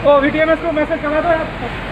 ओ VTMS को message करा दो यार।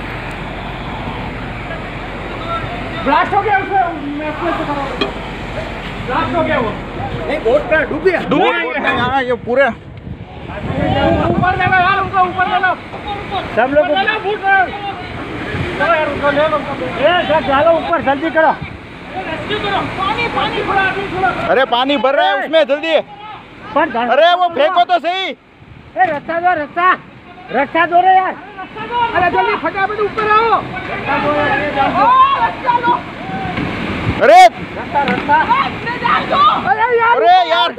ब्लास्ट हो गया उसमें, मैसेज तो करा दो। ब्लास्ट हो गया वो। नहीं बोट का डूब गया। डूब गया यहाँ ये पूरे। ऊपर ले लो यार, उनको ऊपर ले लो। सब लोग ले लो, बूट चलो यार, उनको ले लो। ए डालो ऊपर, जल्दी करो। रेस्क्यू करो। पानी पानी थोड़ा आदमी थोड़ा। अरे पानी भर रहा है उसमें, जल्दी। अरे वो फेंको तो सही। ए रास्ता दो, रास्ता दो रे यार। अरे जल्दी फटाफट ऊपर आओ। रास्ता दो। अरे रास्ता अरे यार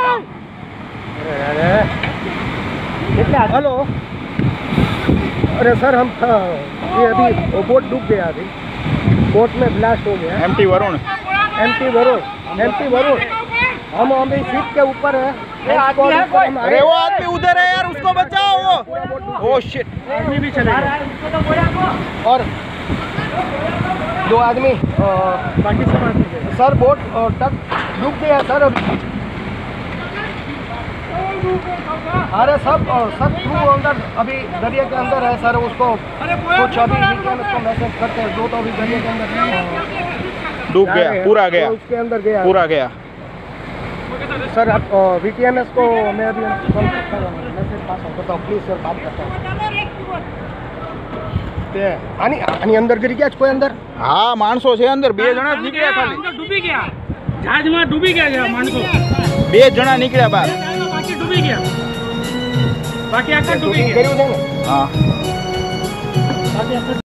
हेलो। अरे सर हम ये अभी बोट डूब गया, अभी बोट में ब्लास्ट हो गया। एमटी वरुण हम अभी सीट के ऊपर है। अरे वो आदमी उधर है यार, उसको बचाओ। वो ओ शिट, आदमी भी चले गए और 2 आदमी बाकी सब आदमी सर बोट तक डूब गया सर। अरे सब क्रू अंदर अभी दरिया के अंदर है सर। उसको कुछ अभी उसको मैसेज करते हैं, 2 तो अभी दरिया के अंदर डूब गया, पूरा गया, उसके अंदर गया, पूरा गया सर। आप VTMS को मैं अभी मैसेज पास करता हूँ, प्लीज सर बात करता हूँ। अंदर गिरी गया कोई अंदर? हाँ माणसो છે અંદર, 2 જણા નીકળ્યા ખાલી। डूबी गया जहाज में, डूबी गया माणसो। 2 જણા નીકળ્યા બહાર, बाकी डूबी गया, बाकी आकर डूबी गया। हाँ।